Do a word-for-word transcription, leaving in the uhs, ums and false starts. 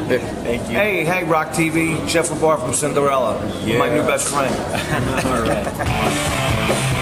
Thank you. Hey, hey, Rock T V, Jeff LeBar from Cinderella. Yeah. My new best friend. All right.